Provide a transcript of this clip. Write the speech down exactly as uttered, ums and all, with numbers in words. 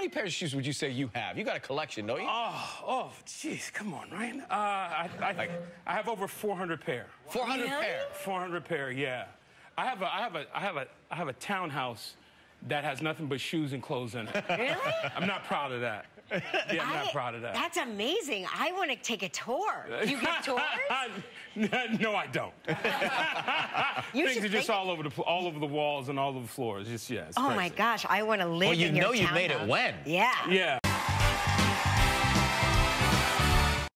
many pairs of shoes would you say you have? You got a collection, don't you? Oh, oh, jeez, come on, Ryan. Uh, I, I, Like- I have over four hundred pair. four hundred Really? pair. four hundred pair, yeah. I have a, I have a, I have a, I have a townhouse that has nothing but shoes and clothes in it. Really? I'm not proud of that. Yeah, I'm not I- proud of that. That's amazing. I want to take a tour. You get tours? No, I don't. You Things should are just think- all over the all over the walls and all over the floors. Just yeah. It's Oh crazy. my gosh, I want to live Well, you in your know you made it townhouse. when. Yeah. Yeah.